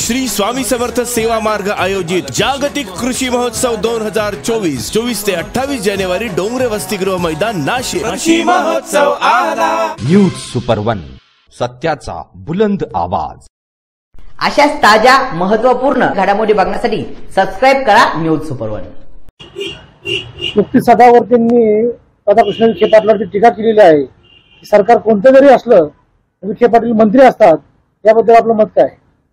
श्री स्वामी समर्थ सेवा मार्ग आयोजित जागतिक कृषी महोत्सव 2024 24 ते 28 जानेवारी डोंगरे वसतिगृह मैदान नाशिक। कृषी महोत्सव आला। न्यूज सुपर 1 सत्याचा बुलंद आवाज। अशाच ताज्या महत्त्वपूर्ण घडामोडी बघण्यासाठी सबस्क्राइब करा न्यूज सुपर 1। नुकतीच सदावर्तेंनी राधाकृष्ण विखे पाटलांची टीका केलेली आहे की सरकार कोणतं जरी असलं विखे पाटील मंत्री असतात, याबद्दल आपलं मत काय?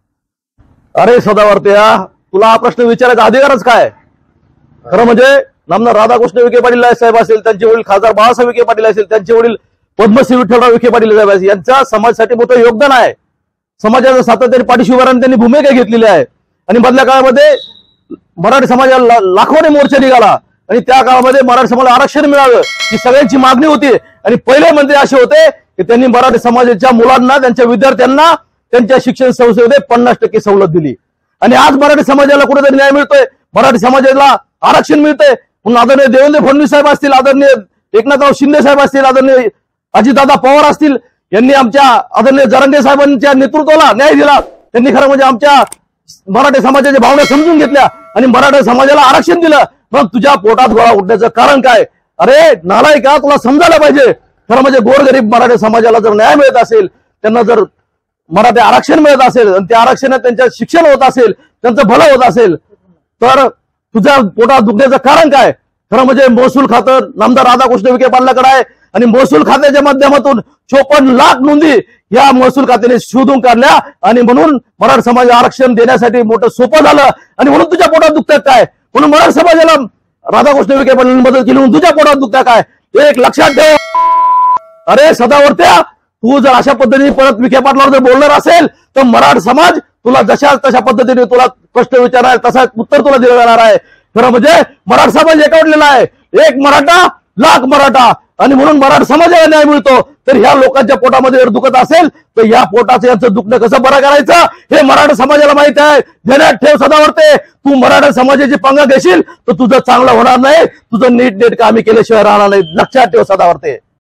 अरे सदावर्त्या, तुला हा प्रश्न विचारायचा अधिकारच काय? खरं म्हणजे नामदार राधाकृष्ण विखे पाटील साहेब असेल, त्यांचे वडील खासदार बाळासाहेब विखे पाटील असेल, त्यांचे वडील पद्मश्री विठ्ठलराव विखे पाटील साहेब असेल, यांच्या समाजासाठी मोठं योगदान आहे। समाजाच्या सातत्याने पाठीशी उभं राहून त्यांनी भूमिका घेतलेली आहे आणि मधल्या काळामध्ये मराठी समाजाला लाखोने मोर्चा निघाला आणि त्या काळामध्ये मराठी समाजाला आरक्षण मिळावं ही सगळ्यांची मागणी होती आणि पहिले मंत्री असे होते की त्यांनी मराठी समाजाच्या मुलांना, त्यांच्या विद्यार्थ्यांना त्यांच्या शिक्षण संस्थेमध्ये 50% सवलत दिली आणि आज मराठी समाजाला कुठेतरी न्याय मिळतोय, मराठी समाजाला आरक्षण मिळतंय। म्हणून आदरणीय देवेंद्र फडणवीस साहेब असतील, आदरणीय एकनाथराव शिंदे साहेब असतील, आदरणीय अजितदादा पवार असतील, यांनी आमच्या आदरणीय जरांगे साहेबांच्या नेतृत्वाला न्याय दिला। त्यांनी खरं म्हणजे आमच्या मराठी समाजाच्या भावना समजून घेतल्या आणि मराठी समाजाला आरक्षण दिलं। मग तुझ्या पोटात गोळा उठण्याचं कारण काय? अरे नालायका, तुला समजायला पाहिजे। खरं म्हणजे गोरगरीब मराठी समाजाला जर न्याय मिळत असेल, त्यांना जर मराठी आरक्षण मिळत असेल आणि त्या आरक्षणात त्यांचं शिक्षण होत असेल, त्यांचं भलं होत असेल, तर तुझ्या पोटात दुखण्याचं कारण काय? खरं म्हणजे महसूल खातं नामदार राधाकृष्ण विखे पाटलांकडे आहे आणि महसूल खात्याच्या माध्यमातून 54 लाख नोंदी या महसूल खात्याने शोधून काढल्या आणि म्हणून मराठा समाज आरक्षण देण्यासाठी मोठं सोपं झालं आणि म्हणून तुझ्या पोटात दुखतात काय? म्हणून मराठा समाजाला राधाकृष्ण विखे पाटलांनी मदत केली म्हणून तुझ्या पोटात दुखतात काय? एक लक्षात ठेव। अरे सदावर्त्या, तू जर अशा पद्धतीने परत विखे पाटलावर जर बोलणार असेल तर मराठा समाज तुला जशा तशा पद्धतीने तुला प्रश्न विचारणार, तसा उत्तर तुला दिलं जाणार आहे। खरं म्हणजे मराठा समाज एकवटलेला आहे, एक मराठा लाख मराठा आणि म्हणून मराठा समाजाला न्याय मिळतो। तर ह्या लोकांच्या पोटामध्ये जर दुखत असेल तर या पोटाचं यांचं दुखणं कसं बरं करायचं हे मराठा समाजाला माहित आहे। ध्यानात ठेव सदावर्ते, तू मराठा समाजाची पंगा घेशील तर तुझं चांगलं होणार नाही, तुझं नीट आम्ही केल्याशिवाय राहणार नाही। लक्षात ठेव सदावर्ते।